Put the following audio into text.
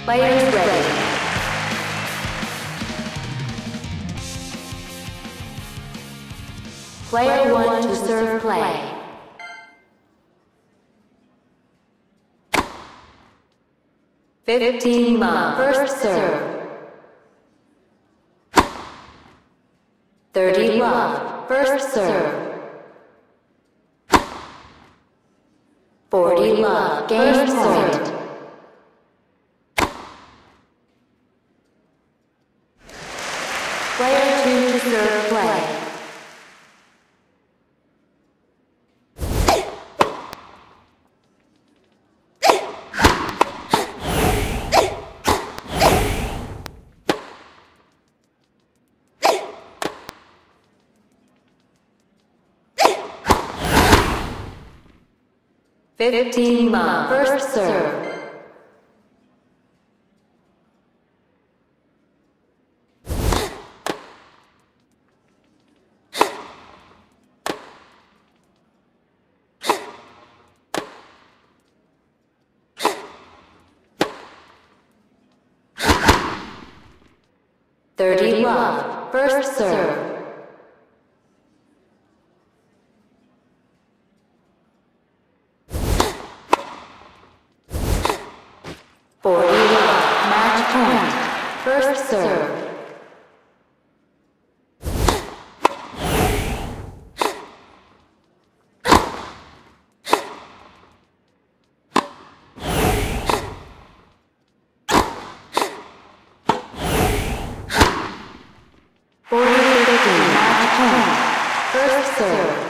Players ready. Player 1 to serve play. Love, first serve. 30 love, first serve. 40 love, game point. Player 2 to serve play. Love, first serve. 30 love, first serve. 40 love, match point, first serve. 40 match point, first serve.